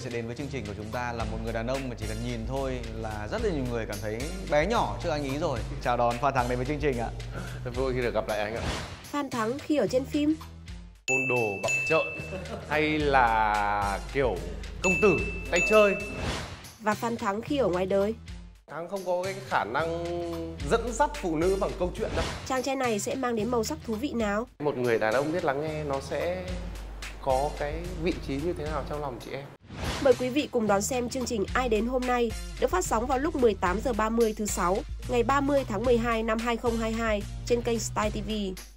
sẽ đến với chương trình của chúng ta là một người đàn ông mà chỉ cần nhìn thôi là rất là nhiều người cảm thấy bé nhỏ trước anh ý rồi. Chào đón Phan Thắng đến với chương trình ạ. Rất vui khi được gặp lại anh ạ. Phan Thắng khi ở trên phim Côn đồ bặm trợn hay là kiểu công tử tay chơi. và Phan Thắng khi ở ngoài đời. Thắng không có cái khả năng dẫn dắt phụ nữ bằng câu chuyện đâu. Chàng trai này sẽ mang đến màu sắc thú vị nào? Một người đàn ông biết lắng nghe nó sẽ có cái vị trí như thế nào trong lòng chị em. Mời quý vị cùng đón xem chương trình Ai đến hôm nay được phát sóng vào lúc 18h30 thứ 6 ngày 30 tháng 12 năm 2022 trên kênh Style TV.